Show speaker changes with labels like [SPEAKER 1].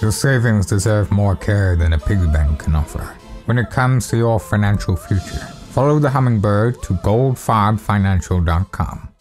[SPEAKER 1] Your savings deserve more care than a piggy bank can offer. When it comes to your financial future, follow the hummingbird to goldfarbfinancial.com.